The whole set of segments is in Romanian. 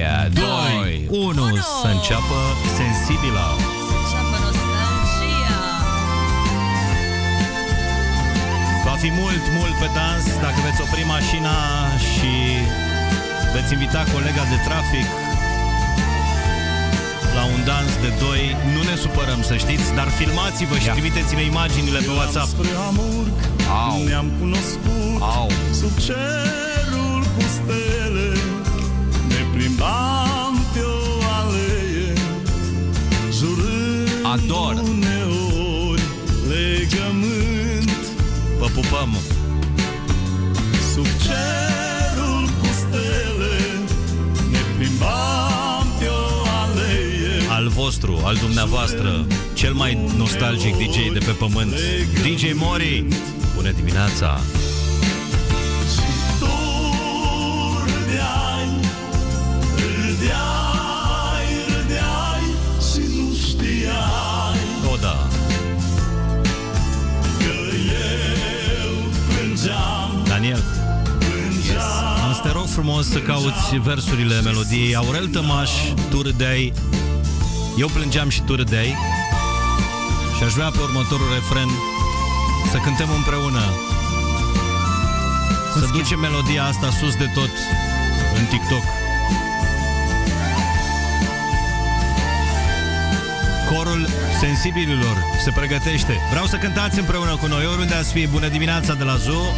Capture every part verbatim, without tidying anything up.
nostalgia. doi, unu, să înceapă Sensibila. Să înceapă nostalgia. Va fi mult, mult pe dans. Dacă veți opri mașina și veți invita colega de trafic la un dans de doi, nu ne supărăm, să știți, dar filmați-vă și trimiteți-ne imaginile pe WhatsApp. Au. Ne-am cunoscut Au. sub cerul cu stele, ne plimbam pe o alee, jurând Ador. uneori legământ. Vă pupăm. Sub cerul cu stele, ne plimbam pe o alee. Al vostru, al dumneavoastră, cel mai nostalgic D J de pe pământ, D J Mori. Bună dimineața! Și tu râdeai, râdeai, râdeai și nu știai O, da. că eu plângeam, Daniel, plângeam. am să te rog frumos să cauți versurile melodiei. Aurel Tămaș, tu râdeai, eu plângeam și tu râdeai. Și aș vrea pe următorul refren să cântăm împreună, să ducem melodia asta sus de tot în TikTok. Corul sensibililor se pregătește. Vreau să cântați împreună cu noi, oriunde ați fi. Bună dimineața de la Zoo.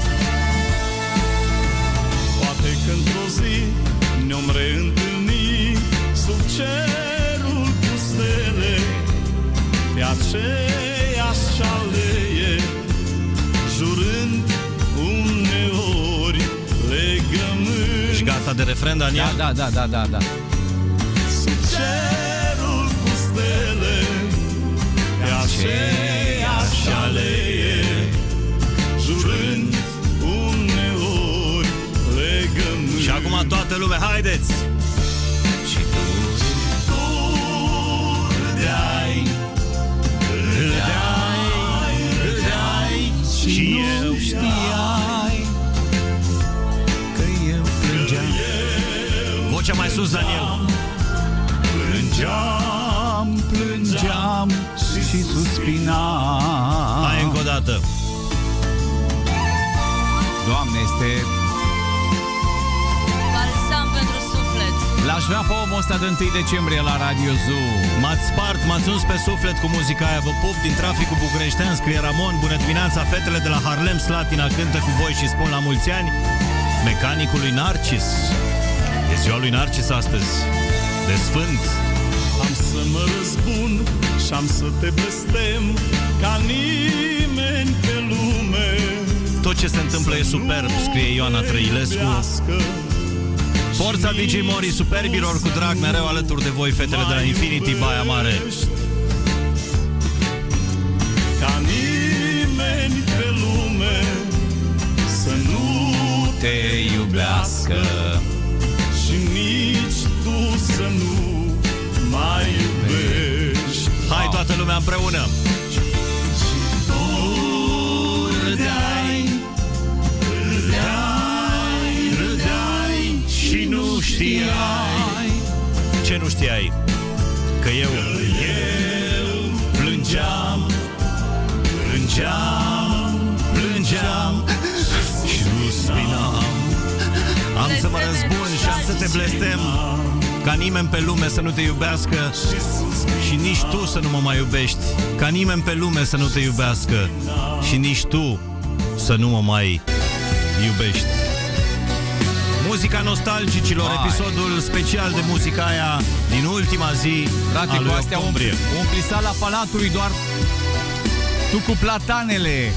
Poate că într-o zi ne-om reîntâlni sub cerul cu stele, pe aceeași alee, jurând uneori legământ. Și gata de refren, Daniel? Da, da, da, da, da. Sub cerul cu stele, pe aceeași alee, jurând uneori legământ. Și acum toată lumea, haideți! Și tu, și tu râdeai, râdeai, râdeai și eu știai Că eu plângeam. Vocea mai sus, Daniel. Plângeam, plângeam și suspinam. Hai încă o dată. Doamne, este... Balsam pentru suflet. L-aș vrea pe omul ăsta de întâi decembrie la Radio Zoo. M-ați spart, m-ați uns pe suflet cu muzica aia. Vă pup din traficul bucureștean, scrie Ramon. Bună dimineața, fetele de la Harlem Slatina cântă cu voi și spun la mulți ani mecanicului Narcis. E ziua lui Narcis astăzi, de sfânt. Am să mă răzbun și am să te blestem ca nimeni pe lume. Tot ce se întâmplă e superb, scrie Ioana Trăilescu. Forța D J Mori, superbilor cu drag, mereu alături de voi, fetele de la Infinity, Baia Mare. Ca nimeni pe lume să nu Te iubească. și nici tu să nu mai iubești. Hai toată lumea împreună. Tu râdeai, râdeai, râdeai și nu știai Ce nu știai? Că eu că eu plângeam, plângeam, plângeam și suspinam. Am să mă răzbun și am să te blestem, ca nimeni pe lume să nu te iubească și nici tu să nu mă mai iubești. Ca nimeni pe lume să nu te iubească și nici tu să nu mă mai iubești. Muzica nostalgicilor, Vai. episodul special de muzica aia din ultima zi Frate, a cu lui astea octombrie. umpli, umpli sala Palatului doar tu cu platanele.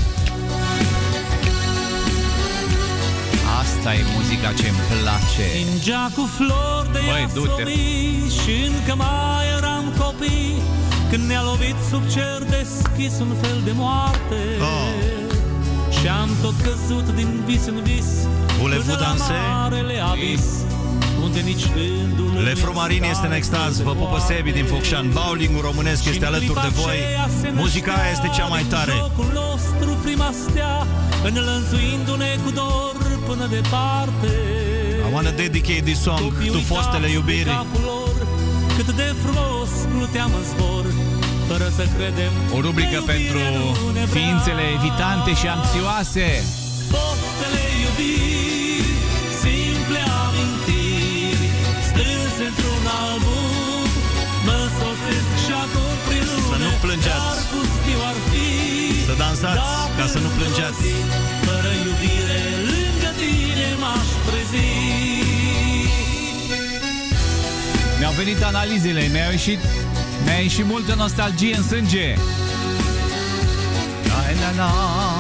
Asta e muzica ce-mi place. Cingea cu flori de Băi, du-te. iasomii și încă mai eram copii când ne-a lovit sub cer deschis un fel de moarte. Oh. Și am tot căzut din vis în vis Voulez-vous până la danser? marele abis, unde nici gândul Lefru Marin este în extaz, vă pupă Sebi din Focșan. Bowling-ul românesc este alături de voi. Muzica aia este cea mai tare. Jocul nostru prima stea, înlănțuindu-ne cu dor până departe. I wanna dedicate this song to fostele iubiri. Cât de frumos pluteam în zbor, fără să credem. O rubrică pentru ființele evitante și anxioase. Fostele iubiri, simple amintiri, strânse într-un album, mă sosesc și acum prin lume. Să nu plângeați, dar pustiu ar fi, să dansați ca să nu plângeați. Fără iubire lângă tine m-aș trezi. Mi-au venit analizele, mi-a ieșit, mi-a ieșit multă nostalgie în sânge. La, la, la.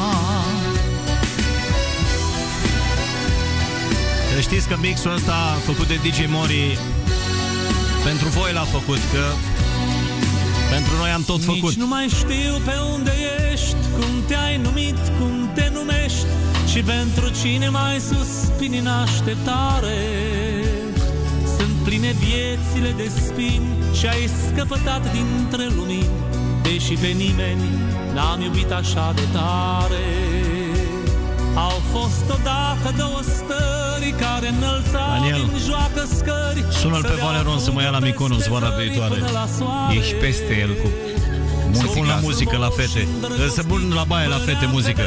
Știți că mixul ăsta făcut de D J Mori pentru voi l-a făcut, că pentru noi am tot făcut. Nici nu mai știu pe unde ești, cum te-ai numit, cum te numești și pentru cine mai suspini în așteptare. Sunt pline viețile de spini și ai scăpătat dintre lumini, deși pe nimeni n-am iubit așa de tare. Au fost odată două stări care înălțau Daniel, din joacă scări. sună-l pe Valeron să mă ia la Mykonos vara viitoare. Ești peste el cu Să pun la muzica. muzică la fete. Să pun la baie la fete muzică.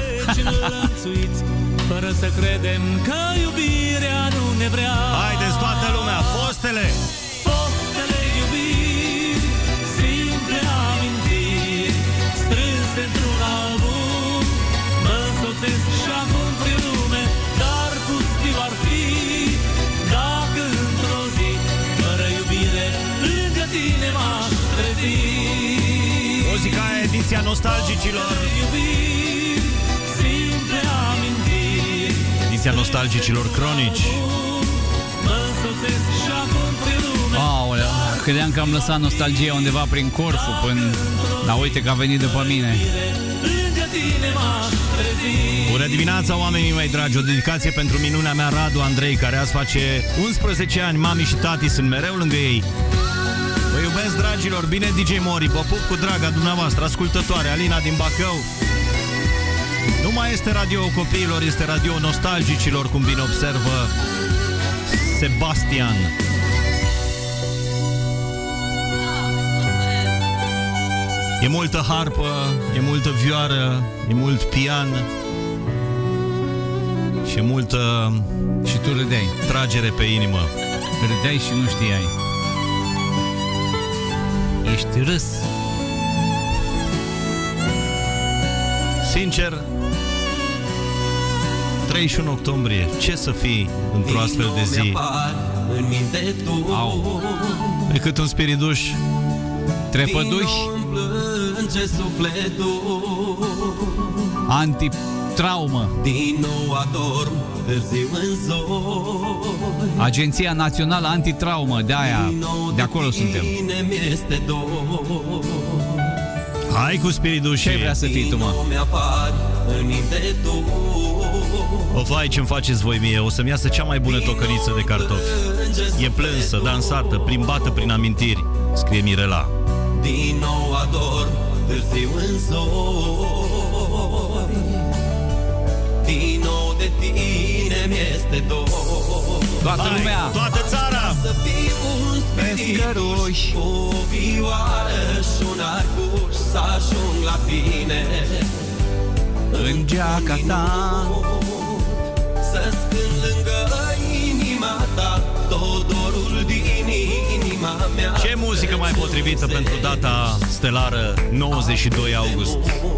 Fără să credem că iubirea nu ne vrea. Haideți toată lumea, fostele! Fostele iubiri, simple amintiri, strânse într-un album, mă soțesc și acum prin lume, dar pustiu ar fi dacă într-o zi, fără iubire, lângă tine m-aș trezi. Muzica e ediția nostalgicilor. Iubiri, simple amintiri, Ediția nostalgicilor cronici. mă soțesc și acum prin lume. Aolea, credeam că am lăsat nostalgia undeva prin Corfu până... Dar uite că a venit după mine. Lângă tine m-aș trezi. Bună dimineața, oamenii mei dragi. O dedicație pentru minunea mea Radu Andrei, care azi face unsprezece ani. Mami și tati sunt mereu lângă ei. Vă iubesc, dragilor. Bine, D J Mori. Vă pup cu draga dumneavoastră ascultătoare, Alina din Bacău. Nu mai este radio copiilor, este radio nostalgicilor, cum bine observă Sebastian. E multă harpă, e multă vioară, e mult pian și e multă Și tu râdeai. tragere pe inimă. Râdeai și nu știai. Ești râs. Sincer, treizeci și unu octombrie, ce să fii într-o astfel de zi Au. decât un spiriduș. Trepăduși. Antitraumă. Din nou adorm, târziu în zori. Agenția Națională Antitraumă, de aia, de acolo suntem. Mi-este dor. Hai cu spiriduș. Ce vrea să fii tu, mă? Mi-apari în minte tu. O, vai, ce-mi faceți voi mie. O să-mi iasă cea mai bună tocăniță de cartofi. E plânsă, dansată, plimbată prin amintiri, scrie Mirela. Din nou adorm, târziu în zori. Din nou de tine mi-este dor. Toată Hai, lumea. toată țara. Să fiu un spiriduș, o vioară și un arcuș, să ajung la tine În geaca ta. să-ți cânt lângă inima ta tot dorul din inima mea. Ce muzică mai potrivită pentru data stelară nouăzeci și doi august?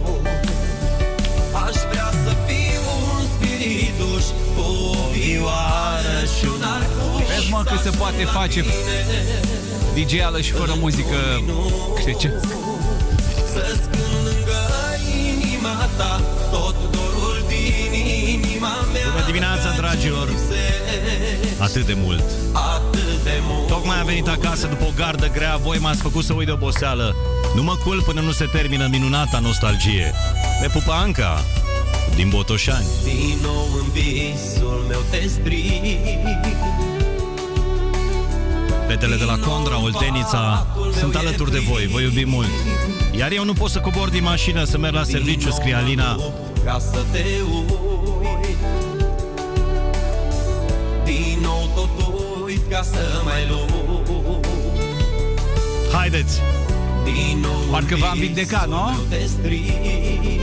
Aș vrea să fiu un spiriduș, o vioară și un arcuș. Vezi, mă, că se poate face D J-ală și fără muzică. Ce? Să-ți cânt lângă inima ta tot dorul din inima mea. Bună dimineața, dragilor! Atât de mult. Atât de mult. Tocmai am venit acasă după o gardă grea. Voi m-ați făcut să uit de oboseală. Nu mă culp până nu se termină minunata nostalgie. Ne pupă Anca din Botoșani. Din nou în visul meu te strig. Fetele de la Condra, Oltenița sunt alături de voi, vă iubim mult. Iar eu nu pot să cobor din mașină să merg la serviciu, scrie Alina. Ca să te uit. Din nou tot tot uit ca să mai lupt. Haideți! Din nou Parcă v-am vindecat, nu? te strig.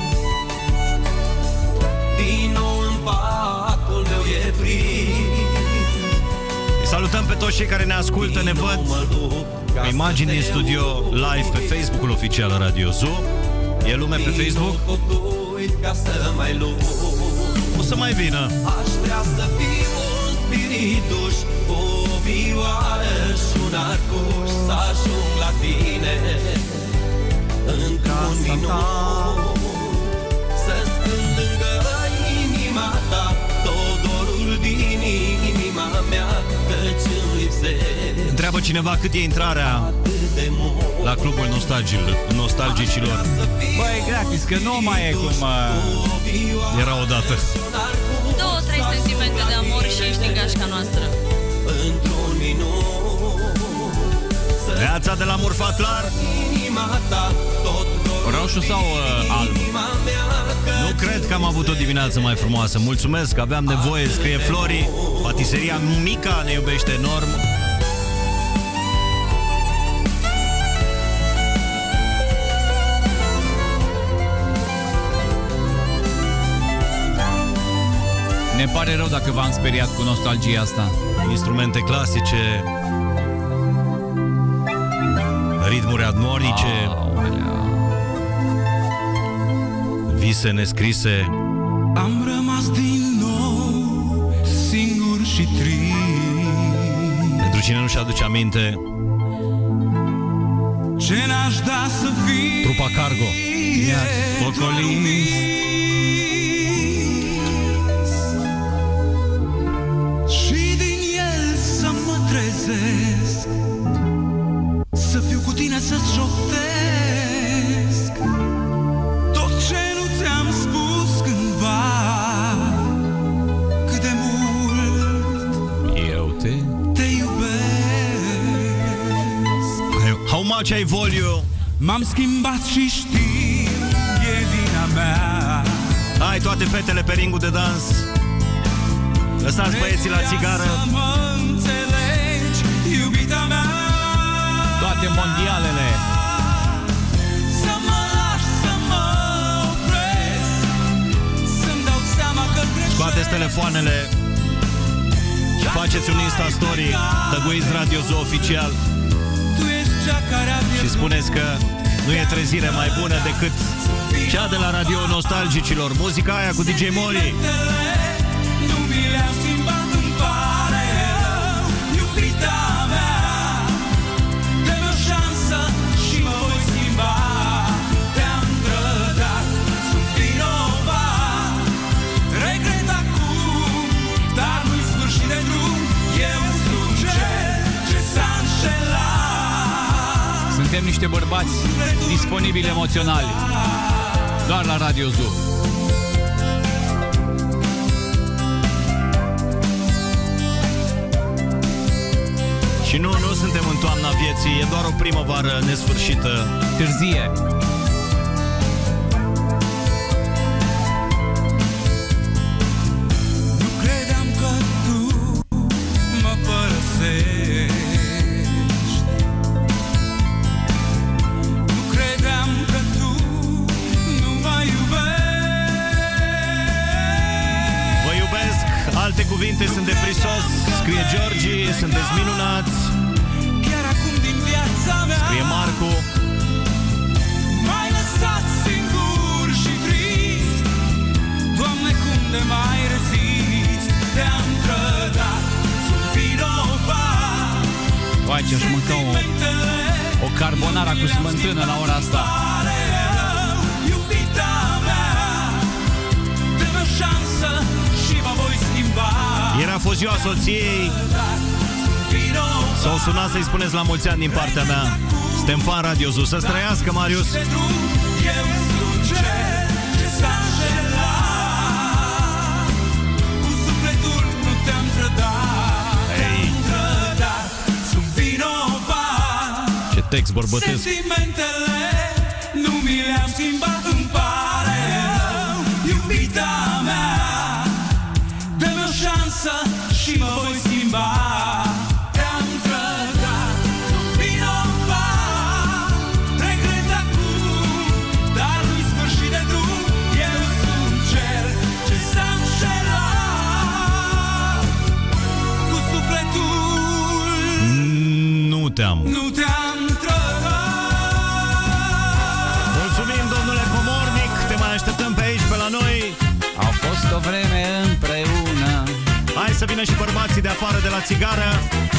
Din nou în patul meu e frig. Îi salutăm pe toți cei care ne ascultă, ne văd pe imagini din studio live pe Facebook-ul oficial Radio Zoo. E lume pe Facebook? O să mai vină. Aș vrea să fiu un spirituș, o vioară și un arcuș, să ajung la tine într-un minut, să-ți cânt lângă inima ta tot dorul din inima mea, căci îmi lipsești. Întreabă cineva cât e intrarea la clubul nostalgicilor. Băi, e gratis, că nu mai e cum uh... era odată. Două, trei sentimente de amor și ești în gașca noastră. Într-un minut, Neața de la Murfatlar. Roșu sau uh, alb? Nu cred că am avut o dimineață mai frumoasă. Mulțumesc, aveam nevoie, scrie Flori. Patiseria Mica ne iubește enorm. Ne pare rău dacă v-am speriat cu nostalgia asta. Instrumente clasice, ritmuri admonice, vise nescrise. Am rămas din nou singur și trist. Pentru cine nu-și aduce aminte, Ce n-aș da să fii trupa Cargo ocolist. Și din el să mă trezesc, să fiu cu tine, să-ți șoptesc tot ce nu ți-am spus cândva, cât de mult Eu te... te iubesc. How much I value you? M-am schimbat și știu, e vina mea. Hai toate fetele pe ringul de dans. Lăsați băieții la țigară. Să mă înțelegi, iubita mea. Toate mondialele. Să mă lași, să mă opresc, să-mi dau seama că greșesc. Scoateți telefoanele și faceți un Insta Story. Tăguiți Radio Zoo oficial Tu ești cea care a și spuneți că nu e trezire mai bună decât cea de la Radio Nostalgicilor. Muzica aia cu D J Mori. Nu mi le-am schimbat, îmi pare rău, iubita mea. Dă-mi o șansă și mă voi schimba. Te-am trădat, sunt vinovat. Regret acum, dar nu-i sfârșit de drum. Eu sunt cel ce s-a înșelat. Suntem niște bărbați disponibili emoționali. Doar la Radio Zoo. Și nu, nu suntem în toamna vieții, e doar o primăvară nesfârșită. Târzie. Nu credeam că tu mă părăsești. Nu credeam că tu nu mă iubești. Vă iubesc, alte cuvinte sunt de prisos. Scrie Georgi, sunteți minunați. Chiar acum din viața mea Scrie Marcu. m-ai lăsat singur și trist. Doamne, cum de mai rezist. Te-am trădat, sunt vinovat. Uai, ce-aș mânca o, o carbonara cu smântână la ora asta. Pare rău, iubita mea. Dă-mi o șansă și mă voi schimba. Ieri a fost ziua soției. S-au sunat să-i spuneți la mulți ani din partea mea. Suntem fan Radio Zoo. Să-ți trăiască, Marius. Eu sunt cel ce s-a înșelat. Cu sufletul nu te-am trădat. Te-am trădat, sunt vinovat. Ce text bărbătesc. Sentimentele nu mi le-am schimbat, îmi pare rău, iubita mea. Dă-mi o șansă și mă voi schimba. te-am. Nu te-am trădat. Mulțumim, domnule Comornic, te mai așteptăm pe aici, pe la noi. Au fost o vreme împreună. Hai să vină și bărbații de afară de la țigară.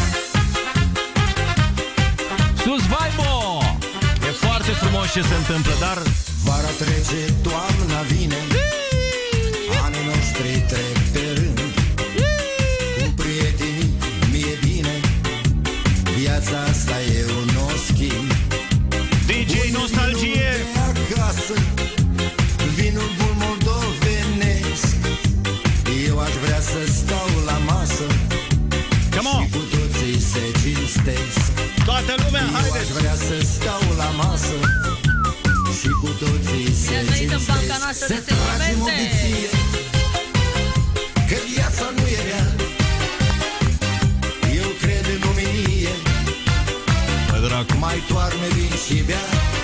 Sus, Vaibo! E foarte frumos ce se întâmplă, dar vara trece, toamna vine, anii noștri trec pe rând. Cu prietenii mi-e bine, viața asta eu n-o schimb. D J Nostalgie Acasă, vinul bun moldovenesc, eu aș vrea să stau la masă. Come on. Și cu toții se cinstesc. Toată lumea, Eu haideți! aș vrea să stau la masă și cu toții se Ne-ați venit în banca cinstesc. noastră Să de tragem o sentimente. biție, că viața nu e rea. Eu cred în omenie, Băi, dracu. mai toarne vin și bea.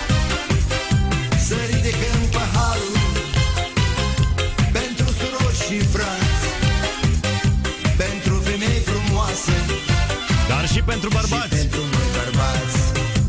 Să ridicăm paharul pentru surori și frați, pentru femei frumoase, Dar și pentru și bărbați. pentru noi bărbați.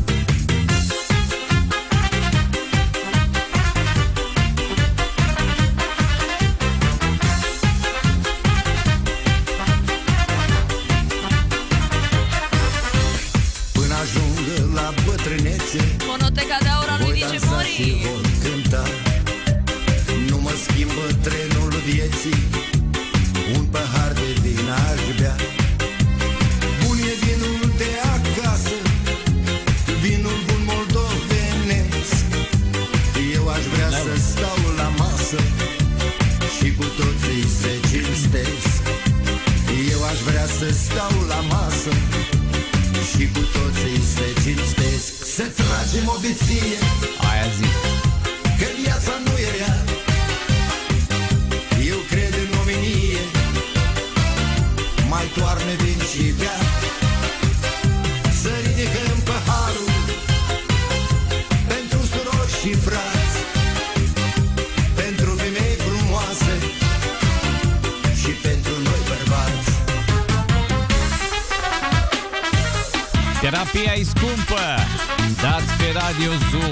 Până ajung la bătrânețe, Monoteca de aur a lui voi D J dansa și Mori. voi cânta. Nu mă schimbă trenul vieții, un pahar de vin aș bea. Bun e vinul de acasă, vinul bun moldovenesc. Eu aș vrea să stau la masă și cu toții se cinstesc. Eu aș vrea să stau la masă și cu toții se cinstesc. Să tragem o biție, Aia zic. că viața nu e rea. Eu cred în omenie, mai toarne vin și bea. Să ridicăm paharul pentru surori și frați, pentru femei frumoase și pentru noi bărbați. Terapia e scumpă. Dați pe Radio Zoo.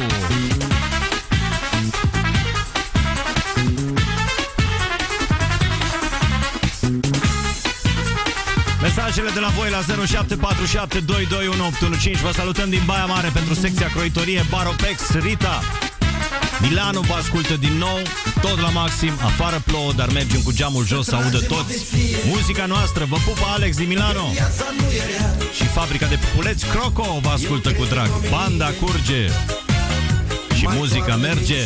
Mesajele de la voi la zero șapte patru șapte doi doi unu opt unu cinci. Vă salutăm din Baia Mare pentru secția croitorie Baropex, Rita. Milano vă ascultă din nou, tot la maxim, afară plouă, dar mergem cu geamul jos să audă toți muzica noastră. Vă pupă Alex din Milano. Viața nu e rea. Și fabrica de pupuleți Croco vă ascultă cu drag. Banda curge și muzica merge.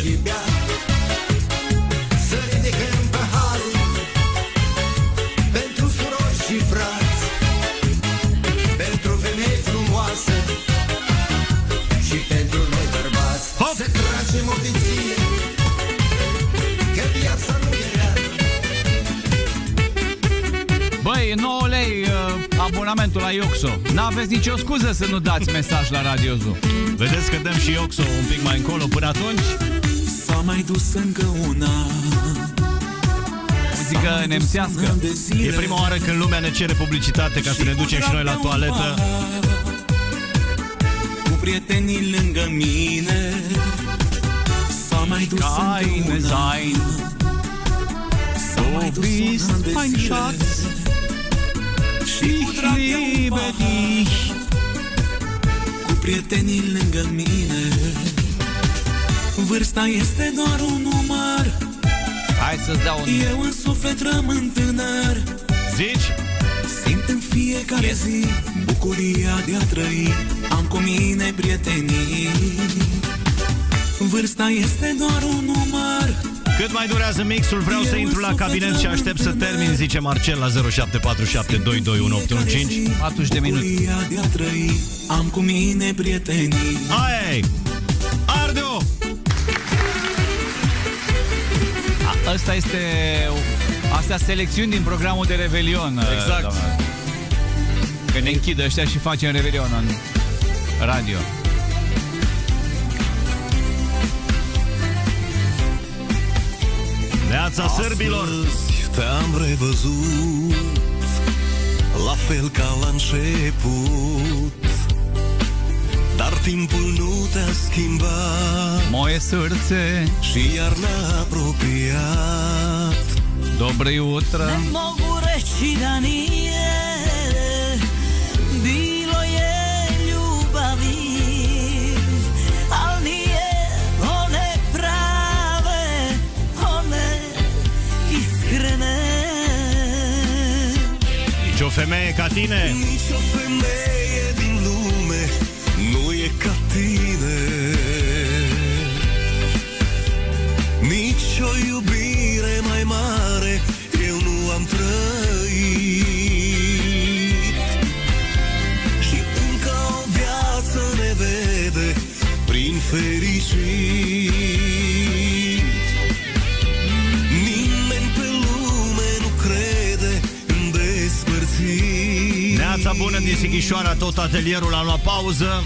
Să ridicăm paharul pentru surori și frați, pentru femei frumoase și pentru noi bărbați. Hop! Să tragem o biție, că viața nu e rea. Băi, nouă lei uh, abonamentul la Ioxo. N-aveți nicio scuză să nu dați mesaj la Radio Zoo. Vedeți că dăm și Ioxo un pic mai încolo. Până atunci, S-a mai dus încă una. Muzică nemțească. e prima oară când lumea ne cere publicitate ca să ne ducem și noi la toaletă. Cu prietenii lângă mine. S-a mai dus Keine încă una. sein. S-a mai dus un bist an de mein zile. Schatz. Și cu drag de Ich un liebe pahar. dich. Cu prietenii lângă mine. Vârsta este doar un număr. Hai să-ți dau un... Eu în suflet rămân tânăr. Zici? Simt în fiecare zi bucuria de a trăi. Am cu mine prietenii. Vârsta este doar un număr. Cât mai durează mixul, vreau să intru la cabinet și aștept să termin, zice Marcel la zero șapte patru șapte doi doi unu opt unu cinci. patruzeci de minute. Bucuria de a trăi. Am cu mine prietenii. Aia e! Ardu! A, ăsta este... Astea selecțiuni din programul de Revelion. Exact. Doamna. Că ne închidă ăștia și facem Revelion în radio. Neața sârbilor! Astăzi te-am revăzut, la fel ca la început. timpul nu te-a schimbat. Moje srdce și iarna apropiat. Dobre jutro. Ne mogu reći da nije bilo je ljubavi, al nije one prave, one iskrene. Nici o femeie ca tine. Nici o femeie din lume nu e ca tine. Nici o iubire mai mare eu nu am trăit. Și încă o viață ne vede prin fericit. Nimeni pe lume nu crede în despărțiri. Neața bună din Sighișoara, tot atelierul a luat pauză.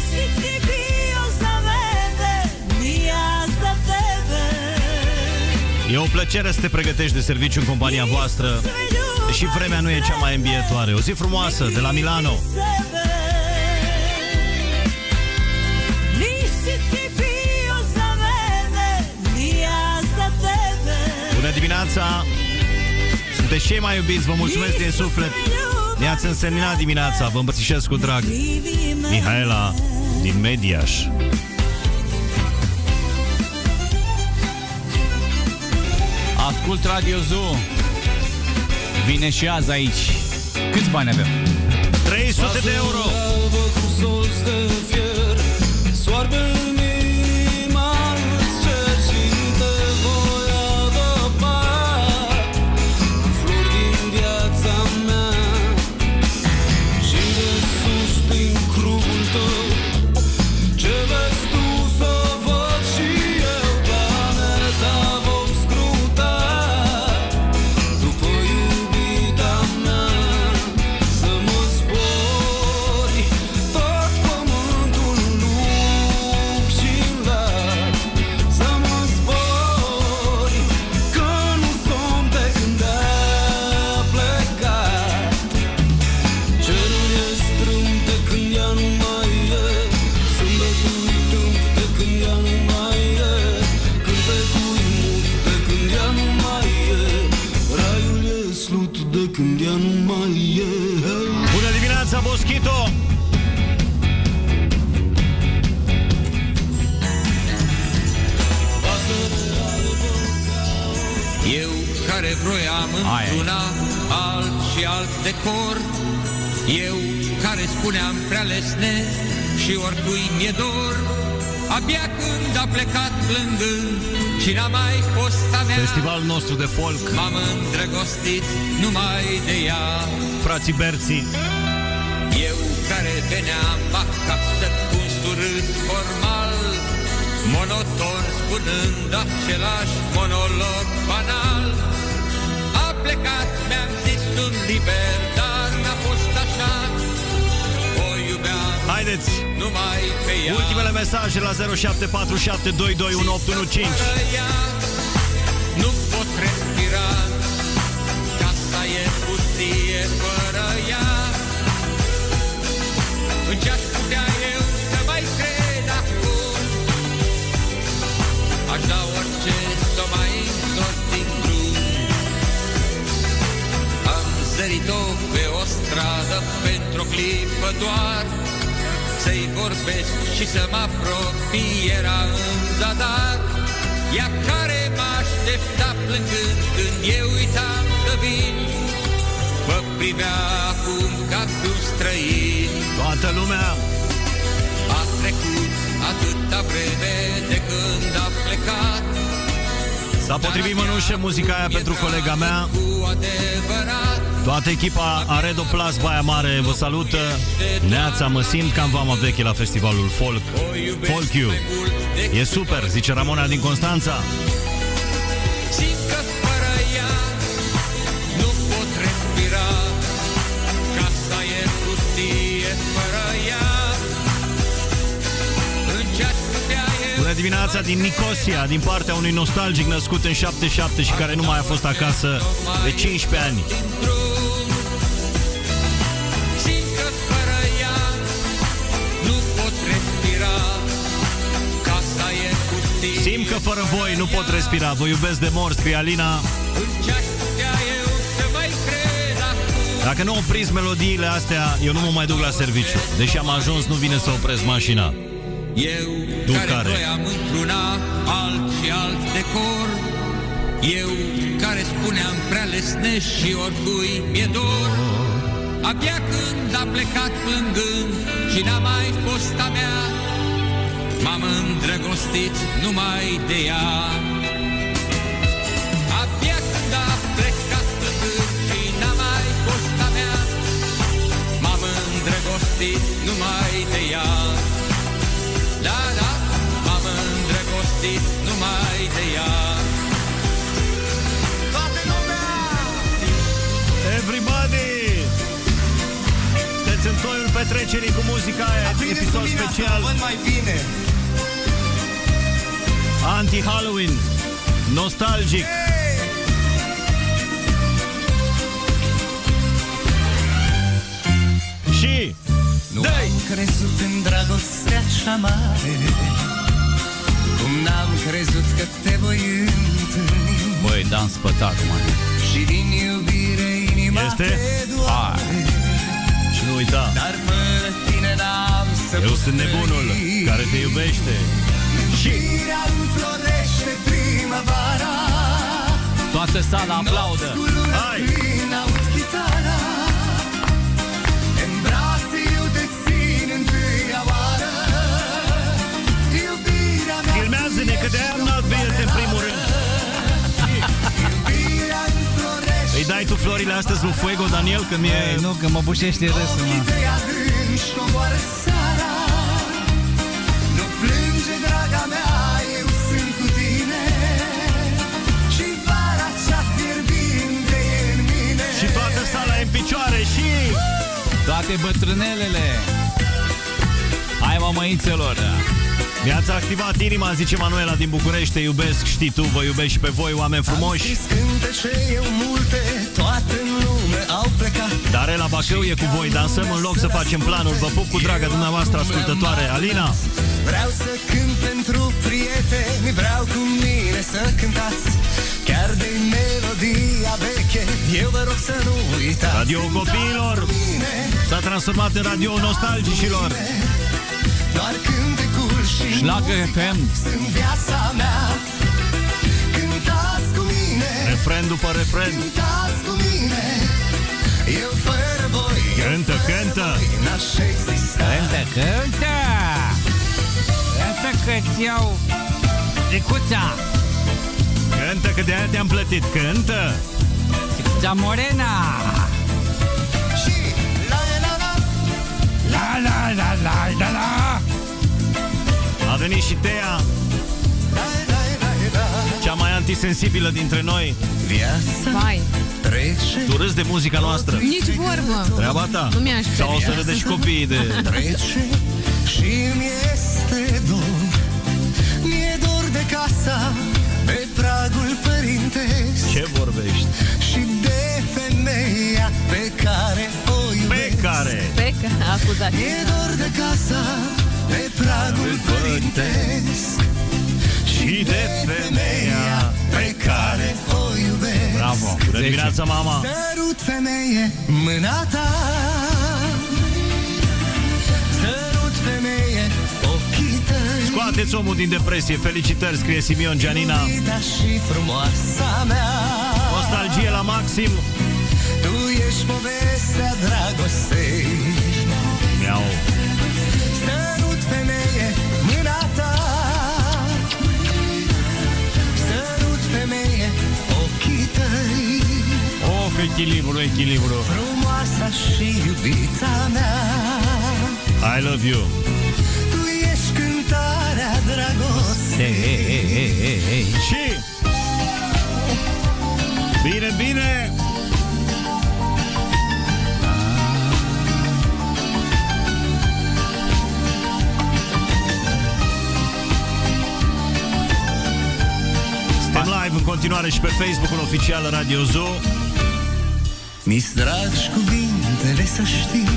E o plăcere să te pregătești de serviciu în compania voastră, deși vremea nu e cea mai îmbietoare. O zi frumoasă de la Milano. Bună dimineața! Sunteți cei mai iubiți, vă mulțumesc din suflet. Ne-ați însemnat dimineața, vă îmbrățișez cu drag. Mihaela din Mediaș. Ascult Radio Zoo. Vine și azi aici. Câți bani avem? trei sute de euro. Bună dimineața, Boschito! Eu care vroiam într-una alt și alt decor, eu care spuneam prea lesne și oricui mi-e dor, abia când a plecat plângând și n-a mai fost a mea. Festivalul nostru de folk. M-am îndrăgostit numai de ea. Frații Berții. Eu care veneam acasă cu un surâs formal, monoton spunând același monolog banal. A plecat, mi-am zis, sunt liber, dar n-a fost așa. O iubeam. Haideți! Numai pe ea. Ultimele mesaje la zero șapte patru șapte doi doi unu opt unu cinci. Nu pot respira, casa e pustie fără ea. În ce-aș putea eu să mai cred acum? Aș da orice s-o mai întorc din drum. Am zărit-o pe o stradă pentru o clipă doar, să-i vorbesc și să mă apropii, era în zadar. Ea care mă aștepta plângând când eu uitam să vin, mă privea acum ca pe un străin. Toată lumea. A trecut atâta vreme de când a plecat. S-a potrivit mănușă muzica aia pentru colega mea. Toată echipa Aredo Plus Baia Mare vă salută. Neața, mă simt cam vama veche la festivalul folk. Folk You. E super, zice Ramona din Constanța. Simt că fără ea nu pot respira, casa e pustie fără ea. În ce-aș putea eu. Bună dimineața din Nicosia, din partea unui nostalgic născut în șaptezeci și șapte și care nu mai a fost acasă de cincisprezece ani. Simt că fără ea nu pot respira. voi nu pot respira. Vă iubesc de mor, scrie Alina. Dacă nu opriți melodiile astea, eu nu mă mai duc la serviciu. Deși am ajuns, nu vine să opresc mașina. Eu Tu care, care voiam într-una alt și alt decor, eu care spuneam prea lesnești și oricui mi-e dor, abia când a plecat plângând și n-a mai fost a mea, m-am îndrăgostit numai de ea. Abia când a plecat plângând și n-a mai fost a mea, m-am îndrăgostit numai de ea. Da, da, m-am îndrăgostit numai de ea. Toată lumea! Everybody! Sunteți în toiul petrecerii cu muzica aia. Episod special mai bine. Anti-Halloween nostalgic. Și Nu am crezut în dragostea așa mare, cum n-am crezut că te voi întâlni. Băi, dans spătat, mă. Și din iubire inima Este? te doare. Și nu uita, Dar fără tine n-am să eu pot sunt nebunul trăi. care te iubește. Iubirea înflorește primăvara. Toată sala aplaudă. Hai! Plin aud chitara. În brațe eu te țin întâia oară. Iubirea mea. Filmează-ne că de-aia am dat bine în primul rând. Iubirea înflorește. Îi dai tu florile astăzi lui Fuego, Daniel, că mie... Ei, nu, că mă bușește râsul, mă. Ochii tăi adânci coboară seara. Nu plânge, draga mea, eu sunt cu tine. Și vara cea fierbinte e în mine. Și toată sala e în picioare și... Toate bătrânelele. Hai, mămăițelor. Mi-ați activat inima, zice Manuela din București. Te iubesc, știi tu, vă iubesc și pe voi, oameni frumoși. Am scris cântece eu multe, toate în lume au plecat. Dar la Bacău e cu voi, dansăm în loc să facem planuri. Vă pup cu dragă dumneavoastră ascultătoare. Alina. Vreau să cânt pentru prieteni, vreau cu mine să cântați. Chiar de melodia veche, eu vă rog să nu uitați. Radio copiilor s-a transformat în radio nostalgicilor. Doar cântecul și Schlager F M sunt viața mea. Cântați cu mine, Refren după refren. cântați cu mine. Eu fără voi, eu Cântă, fără cântă. voi n-aș exista. Cântă, cântă. Cântă că-ți iau Ricuța. Cântă că de-aia te-am plătit. Cântă. Ricuța Morena. Și la la la La la la la la la. A venit și Tea, la la la la. cea mai antisensibilă dintre noi. Viața Vai, trece, Tu râzi de muzica noastră. nici vorbă. Treaba ta. Nu mi-aș Sau o să permite. râde și copiii de... trece și mi este dor. Mi-e dor de casa pe pragul părintesc. Ce vorbești? Și de femeia pe care o iubesc. Pe care? Pe că acuzat. Mi-e dor de casa pe pragul părintesc. Și de femeia pe care o iubesc. Bravo! Bună dimineața, mama! Sărut, femeie, mâna ta. Sărut, femeie, ochii tăi. Scoateți omul din depresie. Felicitări, scrie Simion Gianina. Iubita și frumoasa mea. Nostalgie la maxim. Tu ești povestea dragostei. Miau. Sărut, femeie, mâna ta. Sărut, femeie, ochii tăi. Of, echilibru, echilibru. Frumoasa și iubita mea. I love you. Tu ești cântarea dragostei. Ei, ei, ei, ei, ei, ei. Și... Bine, bine! Suntem live în continuare și pe Facebook-ul oficial Radio Zoo. Mi-s dragi cuvintele să știi,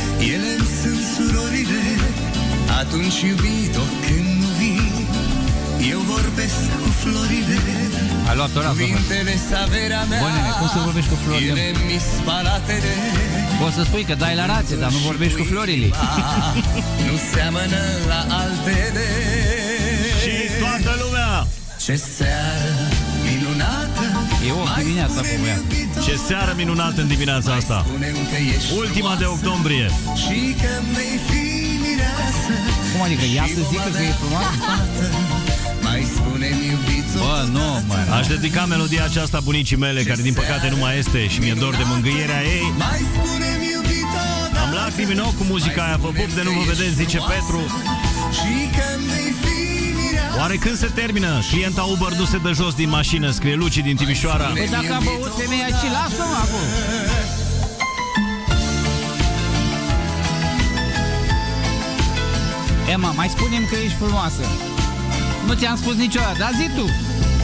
ele-mi sunt surorile. Atunci, iubito, când nu vii, Eu vorbesc cu florile, Ai luat ora, cuvintele s-averea mea. Bă, nene, cum să vorbești cu florile? Ele mi spalatele. Poți să spui că dai la rație, dar nu vorbești cu florile. Nu seamănă la altele. Și toată lumea! Ce seară minunată. E o dimineața cu ea. Ce seară minunată în dimineața asta. Ultima de octombrie. Și că mi-ai fi mireasă. Cum adică? Ea să zică că e frumoasă? Mai spune-mi iubito. Bă, nu, mă. Aș dedica melodia aceasta bunicii mele, care din păcate nu mai este și mi-e dor de mângâierea ei. Mai spune-mi iubito. Am lacrimi în ochi cu muzica aia. Vă pup de nu vă vedeți, zice Petru. Și că mi-ai fi mireasă. Oare când se termină? Clienta Uber nu se dă jos din mașină, scrie Luci din Timișoara. Păi dacă a băut femeia și lasă-mă acolo. Emma, mai spune-mi că ești frumoasă. Nu ți-am spus niciodată, dar zi tu.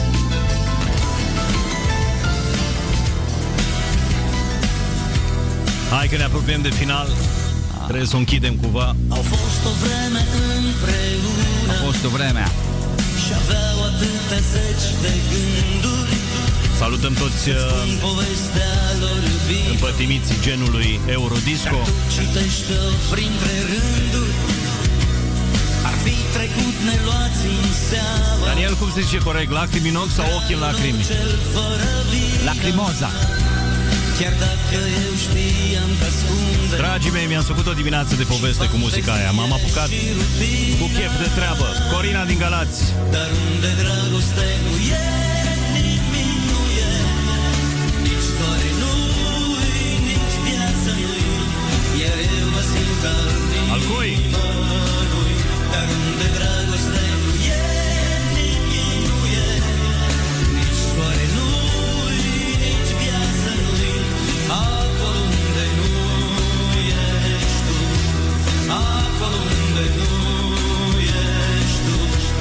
Hai că ne apropiem de final. Trebuie să o închidem cumva. Au fost o vreme împreună. A fost o vreme. Și aveau atâtea zeci de gânduri. Salutăm toți uh, Povestea lor iubire. împătimiții genului Eurodisco. Citește-o printre rânduri. Ar fi trecut neluați în seamă. Daniel, cum se zice corect? Lacrimi în ochi sau ochi în lacrimi? Lacrimoza. Chiar dacă eu știam că ascunde. Dragii mei, mi-am făcut o dimineață de poveste cu muzica aia. M-am apucat cu chef de treabă. Corina din Galați. Dar unde dragoste nu e, nimic nu e. Nici doare nu-i, nici viață nu-i. Iar eu mă simt ca Alcoi. nimănui. Dar unde dragoste nu e, nimic nu e. Nici doare nu-i, nici viață nu-i. Acolo unde nu ești tu. Acolo unde nu ești tu.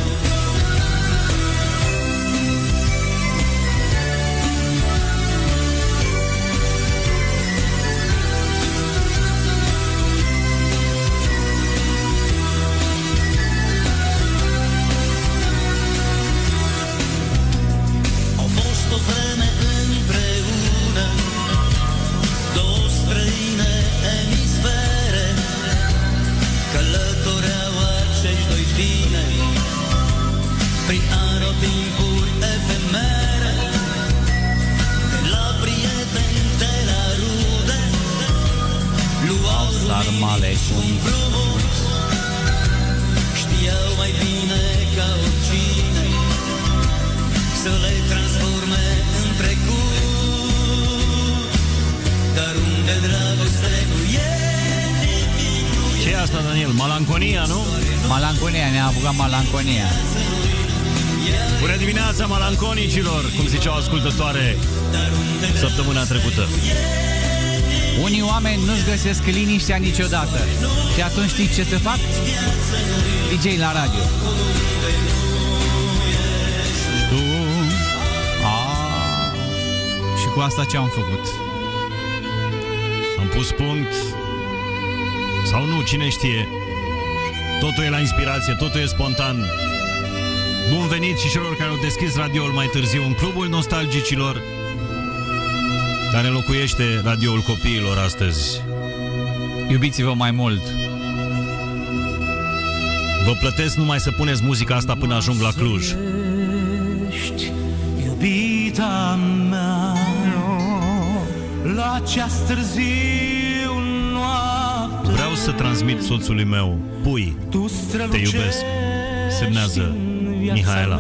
Au fost o vreme împreună, două străine emisfere, călătoreau acești doi tineri prin anotimpuri efemere. De la prieteni, de la rude, luau sarmale lumini și un împrumut. Știau mai bine ca oricine să le transforme în trecut. Dar unde dragoste nu e, nimic nu e. Ce e asta, Daniel? Malanconia, nu? Malanconia, ne-a apucat malanconia. Bună dimineața, malanconicilor, cum ziceau ascultătoare săptămâna trecută. Unii oameni nu-și găsesc liniștea niciodată. Și atunci știi ce să fac? D J la radio. Tu... A, și cu asta ce am făcut? Am pus punct. Sau nu, cine știe. Totul e la inspirație, totul e spontan. Bun venit și celor care au deschis radioul mai târziu în Clubul Nostalgicilor, care locuiește radioul copiilor astăzi. Iubiți-vă mai mult. Vă plătesc numai să puneți muzica asta până ajung la Cluj. Ești iubita mea, la ceas târziu noapte. Vreau să transmit soțului meu, pui, Tu te iubesc. Semnează Mihaela.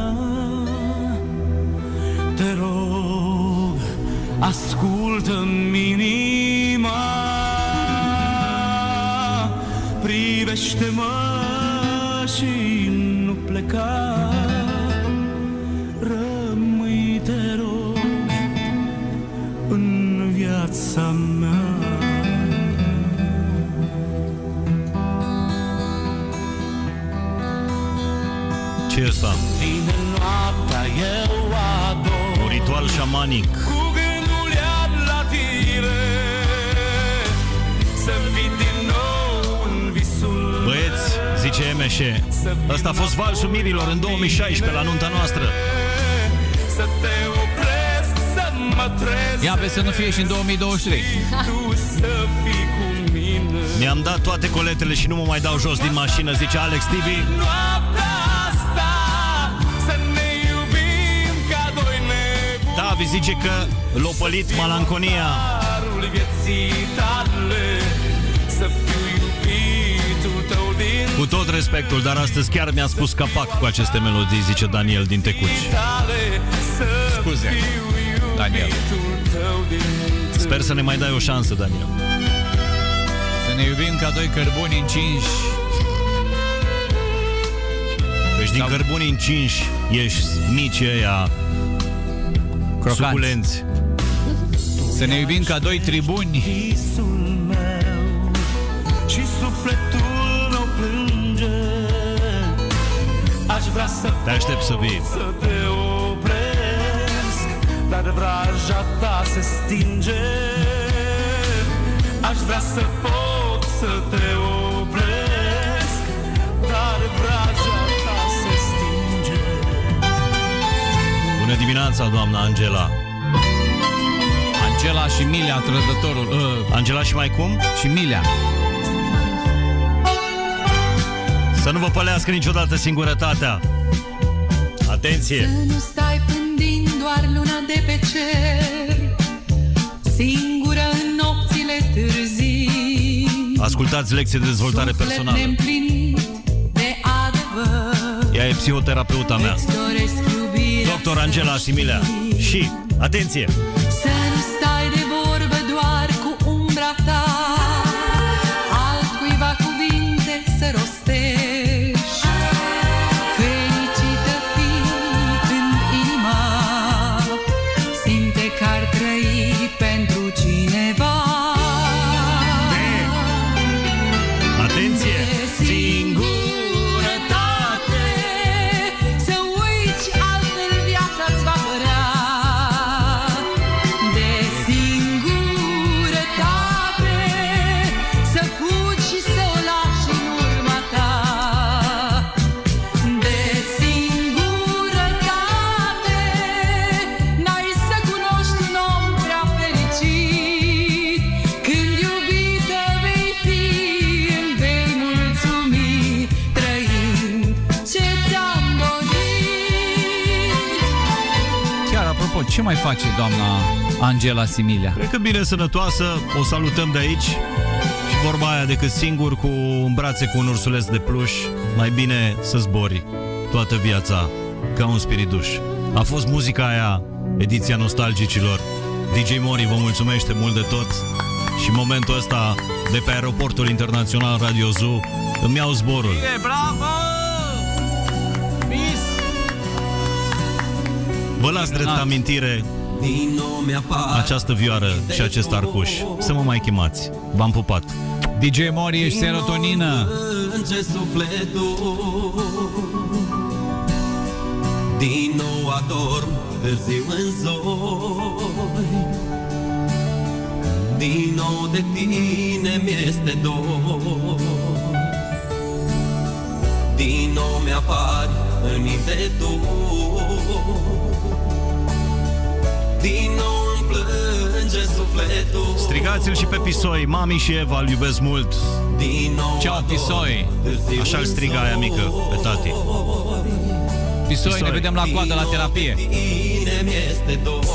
Te rog, ascultă-mi inima, privește-mă și nu pleca. Rămâi, te rog, în viața mea. Ce e asta? Vine noaptea, eu ador, Un ritual șamanic. cu gândul iar la tine, să fii din nou în visul Băieți, zice M Meșe. Ăsta a fost valsul mirilor în două mii șaisprezece la nunta noastră. Să te opresc, să mă trezesc. Ia vezi să nu fie și în două mii douăzeci și trei. Tu să fii cu mine. Mi-am dat toate coletele și nu mă mai dau jos din mașină, zice Alex Tibi. Noaptea asta să ne iubim ca doi nebuni. Davi zice că l-a pălit malanconia. Darul vieții tale, să fiu iubitul tău din Cu tot respectul, dar astăzi chiar mi-a spus capac cu aceste melodii, zice Daniel din Tecuci. tale, să Scuze, fiu Daniel. iubitul tău din Sper să ne mai dai o șansă, Daniel. Să ne iubim ca doi cărbuni încinși. Deci din Sau- cărbuni încinși ești mici ăia Crocanți. suculenți. Să ne iubim ca doi tribuni. visul meu și sufletul meu plânge. Aș vrea să Te aștept să vii. pot să te opresc, dar vraja ta se stinge. Aș vrea să pot să te opresc, dar vraja ta se stinge. Bună dimineața, doamna Angela. Angela și Milea, trădătorul. Uh, Angela și mai cum? și Milea. Să nu vă pălească niciodată singurătatea. Atenție! Să nu stai pândind doar luna de pe cer, singură în nopțile târzii. Ascultați lecții de dezvoltare Suflet personală. neîmplinit de adevăr. Ea e psihoterapeuta mea, Îți doresc iubirea doctor Angela Similea. Și, atenție! să nu stai de vorbă doar cu umbra ta, altcuiva cuvinte să rostești. Fericită fii când inima simte că ar trăi pentru cineva. Atenție! Singurătate, să uiți, altfel viața-ți va părea. De singurătate, să fugi și să o lași în urma ta. De singurătate, n-ai să cunoști un om prea fericit. Când iubită vei fi, îmi vei mulțumi, trăind ce ți-am dorit. Chiar, apropo, ce mai face doamna Angela Similea? Cred că bine sănătoasă, o salutăm de aici. Și vorba aia, decât singur cu în brațe cu un ursuleț de pluș, mai bine să zbori toată viața ca un spiriduș. A fost muzica aia, ediția nostalgicilor. D J Mori vă mulțumește mult de tot. Și în momentul ăsta, de pe aeroportul internațional Radio Zoo, îmi iau zborul. E, bravo! Bis! Vă las drept amintire această vioară și acest arcuș. Să mă mai chemați. V-am pupat. D J Mori, ești serotonină. Plânge sufletul, din nou adorm târziu în zori. Din nou de tine mi-este dor. Din nou mi-apari în minte tu. Din nou îmi plânge sufletul. Strigați-l și pe Pisoi. Mami și Eva îl iubesc mult. Din nou Ceau, adorm Pisoi. târziu Așa îl în striga aia mică pe tati. Pisoi, Pisoi. ne vedem la coadă la terapie. Tine mi-este dor.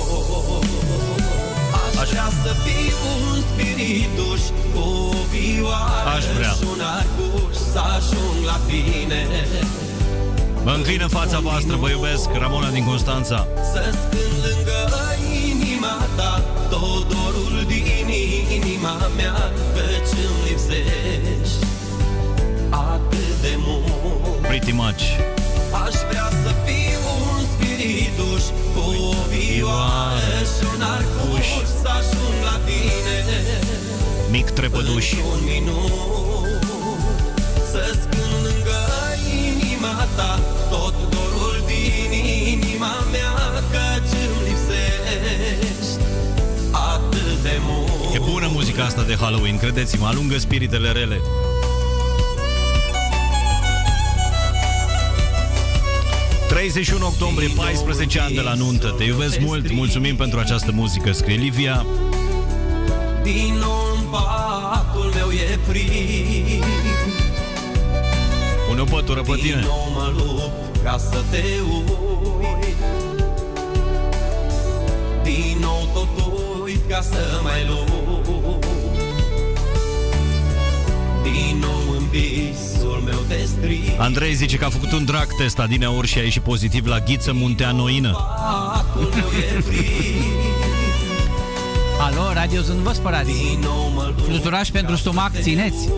Aș vrea să fii un spirituș cu o vioară Aș vrea. și un arcuș, să ajung la tine. Mă înclin în fața voastră, vă iubesc. Ramona din Constanța. Să scând lângă inima ta tot dorul din inima mea, căci îmi lipsești atât de mult. Pretty much. Aș vrea să fiu un spirituș cu o vioară și un arcuș, să ajung la tine. Mic trepăduș. Un minut, să scând lângă inima ta tot dorul din inima mea, căci îmi lipsești atât de mult. E bună muzica asta de Halloween, credeți-mă, alungă spiritele rele. treizeci și unu octombrie, paisprezece ani de la nuntă. Te iubesc mult, mulțumim pentru această muzică, scrie Livia. Din nou în patul meu e frig. Pune o pătură pe tine. Din nou mă lupt ca să te uit. Din nou tot uit ca să mai lupt. Din nou în visul meu te strig. Andrei zice că a făcut un drag test adineauri și a ieșit pozitiv la ghiță munteanoină. Patul meu e frig. Alo, radio, să nu vă spărați. Fluturaș pentru stomac, țineți.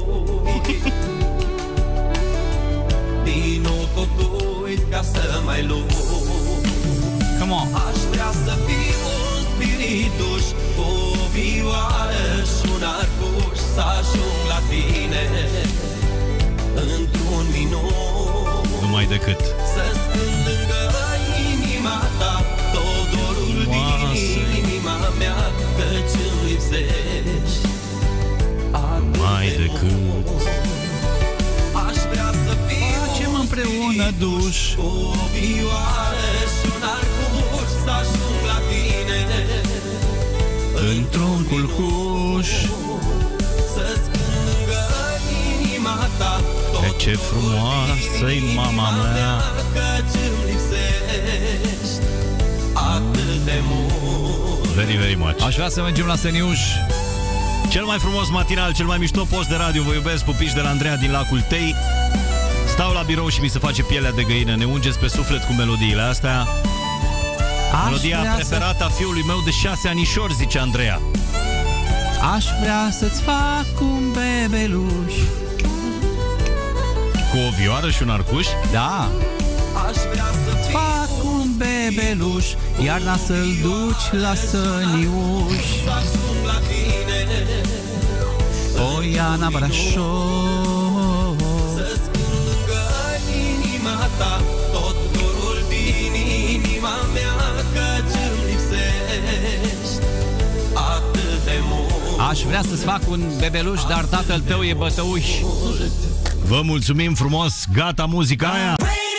Din nou tot uit ca să mai lupt. Come on. Aș vrea să fiu un spirituș, o vioară și un arcuș, să ajung la tine într-un minut. Numai decât. Să-ți cânt lângă inima ta tot dorul din inima mea, căci îmi lipsești mai decât. Aș vrea să fiu facem împreună duș, o vioară și un arcuș, să ajung la tine într-un culcuș. Să-ți cânt lângă inima ta tot ce frumoasă-i mama mea, căci îmi lipsești atât de mult. Very, very much. Aș vrea să mergem la Săniuș. Cel mai frumos matinal, cel mai mișto post de radio. Vă iubesc, pupici de la Andreea din Lacul Tei. Stau la birou și mi se face pielea de găină. Ne ungeți pe suflet cu melodiile astea. Aș Melodia preferată să... a fiului meu de șase anișori, zice Andreea. Aș vrea să-ți fac un bebeluș. Cu o vioară și un arcuș? Da. Aș vrea să-ți fac un bebeluș, iarna să-l duci la Săniuș. Să ajung la tine Poiana Brașov. Să-ți cânt lângă inima ta tot dorul din inima mea, căci îmi lipsești atât de mult. Aș vrea să-ți fac un bebeluș, dar tatăl tău e bătăuș. Vă mulțumim frumos, gata muzica aia.